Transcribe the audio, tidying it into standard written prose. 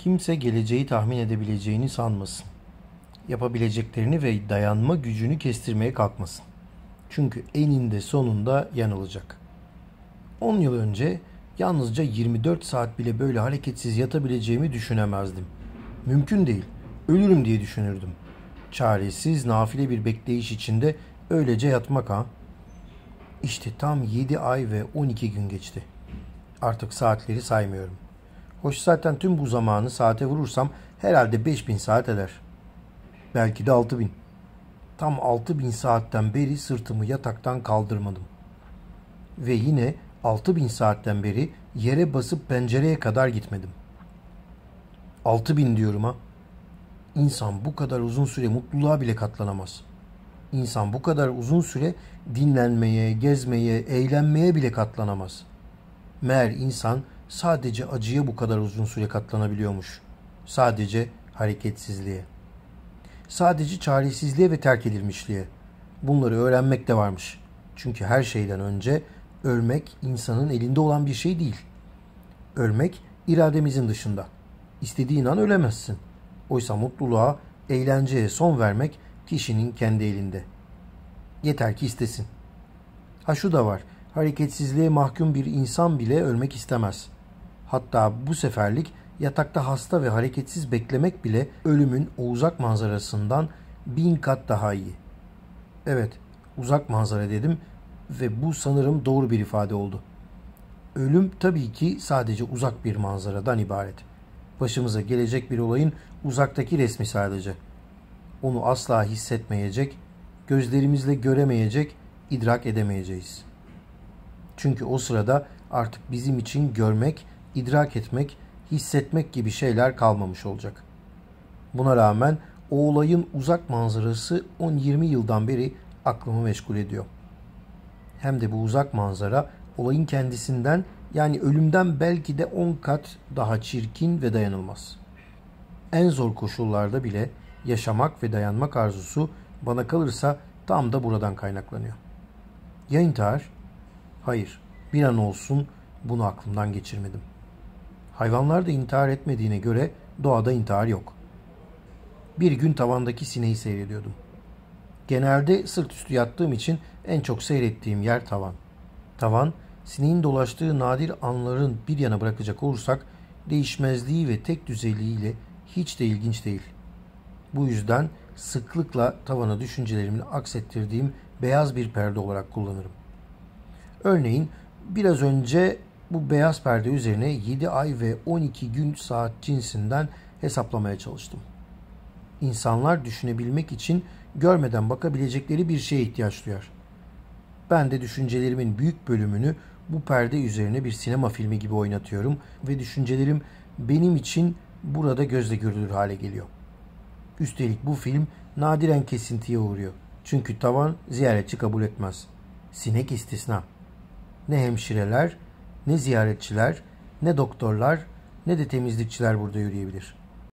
Kimse geleceği tahmin edebileceğini sanmasın. Yapabileceklerini ve dayanma gücünü kestirmeye kalkmasın. Çünkü eninde sonunda yanılacak. 10 yıl önce yalnızca 24 saat bile böyle hareketsiz yatabileceğimi düşünemezdim. Mümkün değil. Ölürüm diye düşünürdüm. Çaresiz, nafile bir bekleyiş içinde öylece yatmak ha. İşte tam 7 ay ve 12 gün geçti. Artık saatleri saymıyorum. Hoş zaten tüm bu zamanı saate vurursam herhalde 5000 saat eder. Belki de 6000. Tam 6000 saatten beri sırtımı yataktan kaldırmadım. Ve yine 6000 saatten beri yere basıp pencereye kadar gitmedim. 6000 diyorum ha. İnsan bu kadar uzun süre mutluluğa bile katlanamaz. İnsan bu kadar uzun süre dinlenmeye, gezmeye, eğlenmeye bile katlanamaz. Meğer insan sadece acıya bu kadar uzun süre katlanabiliyormuş. Sadece hareketsizliğe. Sadece çaresizliğe ve terk edilmişliğe. Bunları öğrenmek de varmış. Çünkü her şeyden önce ölmek insanın elinde olan bir şey değil. Ölmek irademizin dışında. İstediğin an ölemezsin. Oysa mutluluğa, eğlenceye son vermek kişinin kendi elinde. Yeter ki istesin. Ha şu da var. Hareketsizliğe mahkum bir insan bile ölmek istemez. Hatta bu seferlik yatakta hasta ve hareketsiz beklemek bile ölümün o uzak manzarasından 1000 kat daha iyi. Evet, uzak manzara dedim ve bu sanırım doğru bir ifade oldu. Ölüm tabii ki sadece uzak bir manzaradan ibaret. Başımıza gelecek bir olayın uzaktaki resmi sadece. Onu asla hissetmeyecek, gözlerimizle göremeyecek, idrak edemeyeceğiz. Çünkü o sırada artık bizim için görmek, idrak etmek, hissetmek gibi şeyler kalmamış olacak. Buna rağmen o olayın uzak manzarası 10-20 yıldan beri aklımı meşgul ediyor. Hem de bu uzak manzara olayın kendisinden, yani ölümden belki de 10 kat daha çirkin ve dayanılmaz. En zor koşullarda bile yaşamak ve dayanmak arzusu bana kalırsa tam da buradan kaynaklanıyor. Ya intihar? Hayır, bir an olsun bunu aklımdan geçirmedim. Hayvanlar da intihar etmediğine göre doğada intihar yok. Bir gün tavandaki sineği seyrediyordum. Genelde sırt üstü yattığım için en çok seyrettiğim yer tavan. Tavan, sineğin dolaştığı nadir anların bir yana bırakacak olursak değişmezliği ve tek düzeliğiyle hiç de ilginç değil. Bu yüzden sıklıkla tavana düşüncelerimi aksettirdiğim beyaz bir perde olarak kullanırım. Örneğin biraz önce bu beyaz perde üzerine 7 ay ve 12 gün saat cinsinden hesaplamaya çalıştım. İnsanlar düşünebilmek için görmeden bakabilecekleri bir şeye ihtiyaç duyar. Ben de düşüncelerimin büyük bölümünü bu perde üzerine bir sinema filmi gibi oynatıyorum ve düşüncelerim benim için burada gözle görülür hale geliyor. Üstelik bu film nadiren kesintiye uğruyor. Çünkü tavan ziyaretçi kabul etmez. Sinek istisna. Ne hemşireler, ne ziyaretçiler, ne doktorlar, ne de temizlikçiler burada yürüyebilir.